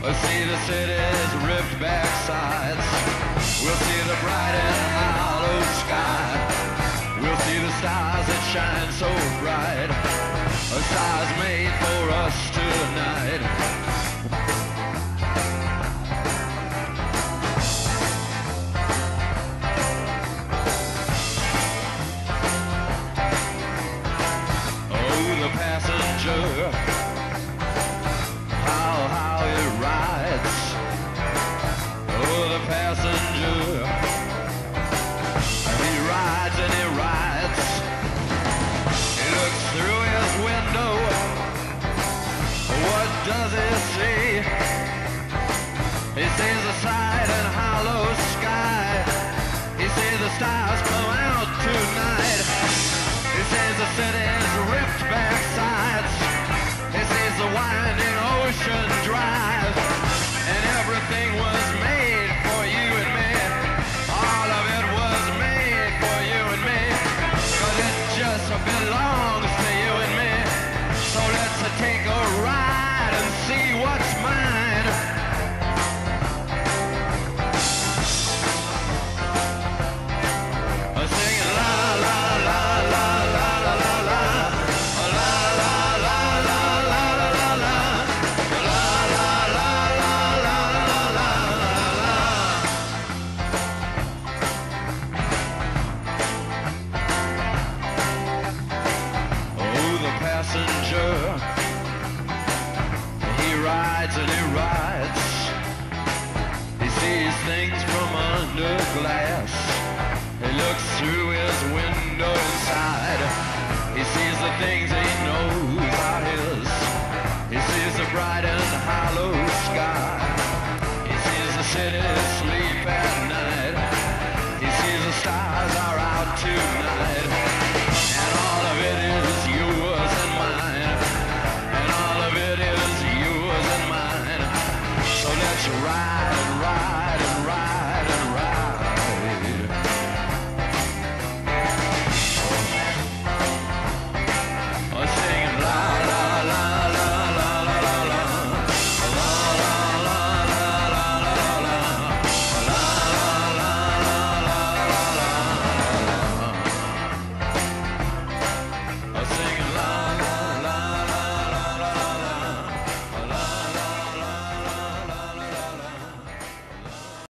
See the city's ripped back sides. We'll see the bright and hollow sky. We'll see the stars that shine so bright. Stars made for us tonight. Oh, the passenger, how he rides. Oh, the passenger, he rides and he rides. He looks through his window. What does he see? He sees the side and hollow sky. He sees the stars come out tonight. He sees the city's ripped back sides. He sees the winding ocean drive. And everything was made for you and me. All of it was made for you and me. But it just belongs to you and me. So let's take a ride and see what's mine. Singing la la la la la la la la. La la la la la la la la. La la la la la la la la. Oh, the passenger, he rides and he rides. He sees things from under glass. He looks through his window inside. He sees the things he knows are his. He sees the bright and hollow sky. He sees the city sleep at night. He sees the stars are out tonight. And all of it is yours and mine. And all of it is yours and mine. So let's ride and ride and ride.